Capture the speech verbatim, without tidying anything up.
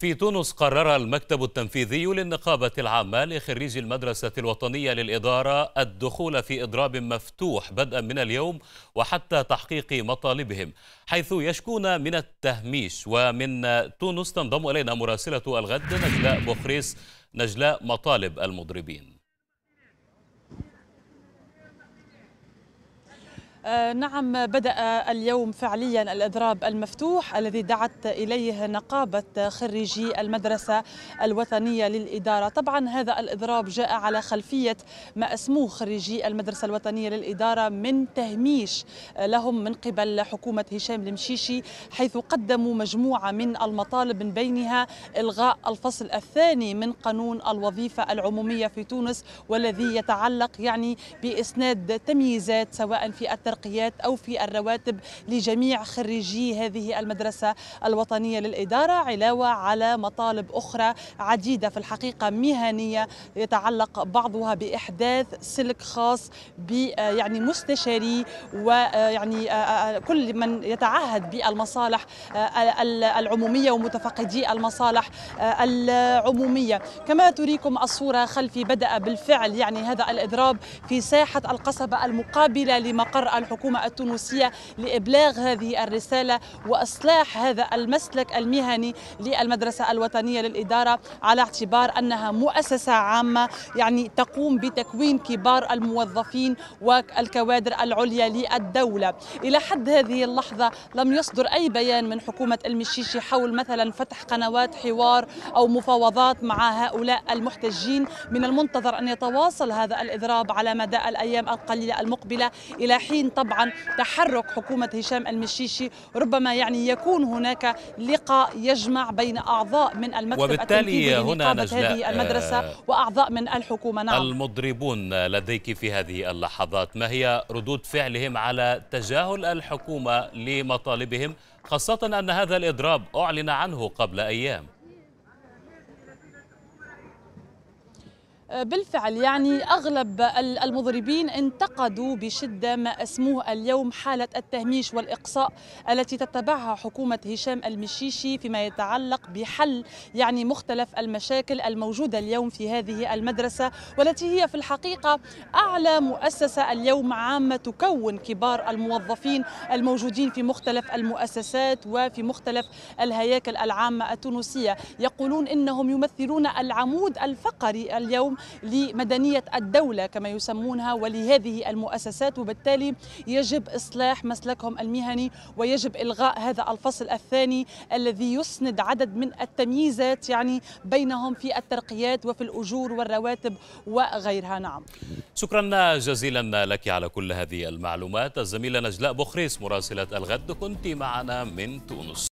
في تونس قرر المكتب التنفيذي للنقابة العامة لخريجي المدرسة الوطنية للإدارة الدخول في إضراب مفتوح بدءا من اليوم وحتى تحقيق مطالبهم، حيث يشكون من التهميش. ومن تونس تنضم إلينا مراسلة الغد نجلاء بخريس. نجلاء، مطالب المضربين. نعم، بدأ اليوم فعليا الإضراب المفتوح الذي دعت إليه نقابة خريجي المدرسة الوطنية للإدارة. طبعا هذا الإضراب جاء على خلفية ما أسموه خريجي المدرسة الوطنية للإدارة من تهميش لهم من قبل حكومة هشام المشيشي، حيث قدموا مجموعة من المطالب من بينها إلغاء الفصل الثاني من قانون الوظيفة العمومية في تونس، والذي يتعلق يعني بإسناد تمييزات سواء في الترقيات أو في الرواتب لجميع خريجي هذه المدرسة الوطنية للإدارة، علاوة على مطالب أخرى عديدة في الحقيقة مهنية يتعلق بعضها بإحداث سلك خاص ب يعني مستشاري ويعني كل من يتعهد بالمصالح العمومية ومتفقدي المصالح العمومية. كما تريكم الصورة خلفي، بدأ بالفعل يعني هذا الإضراب في ساحة القصبة المقابلة لمقر الحكومة التونسية لإبلاغ هذه الرسالة وإصلاح هذا المسلك المهني للمدرسة الوطنية للإدارة، على اعتبار أنها مؤسسة عامة يعني تقوم بتكوين كبار الموظفين والكوادر العليا للدولة. إلى حد هذه اللحظة لم يصدر أي بيان من حكومة المشيشي حول مثلا فتح قنوات حوار أو مفاوضات مع هؤلاء المحتجين. من المنتظر أن يتواصل هذا الإضراب على مدى الأيام القليلة المقبلة، إلى حين طبعا تحرك حكومة هشام المشيشي. ربما يعني يكون هناك لقاء يجمع بين أعضاء من المكتب التنفيذي لنقابة هذه المدرسة وأعضاء من الحكومة. نعم. المضربون لديك في هذه اللحظات، ما هي ردود فعلهم على تجاهل الحكومة لمطالبهم، خاصة أن هذا الإضراب أعلن عنه قبل أيام؟ بالفعل يعني أغلب المضربين انتقدوا بشدة ما أسموه اليوم حالة التهميش والإقصاء التي تتبعها حكومة هشام المشيشي فيما يتعلق بحل يعني مختلف المشاكل الموجودة اليوم في هذه المدرسة، والتي هي في الحقيقة أعلى مؤسسة اليوم عامة تكون كبار الموظفين الموجودين في مختلف المؤسسات وفي مختلف الهياكل العامة التونسية. يقولون إنهم يمثلون العمود الفقري اليوم لمدنية الدولة كما يسمونها ولهذه المؤسسات، وبالتالي يجب إصلاح مسلكهم المهني ويجب إلغاء هذا الفصل الثاني الذي يسند عدد من التمييزات يعني بينهم في الترقيات وفي الأجور والرواتب وغيرها. نعم. شكرا جزيلا لك على كل هذه المعلومات الزميلة نجلاء بخريس مراسلة الغد، كنت معنا من تونس.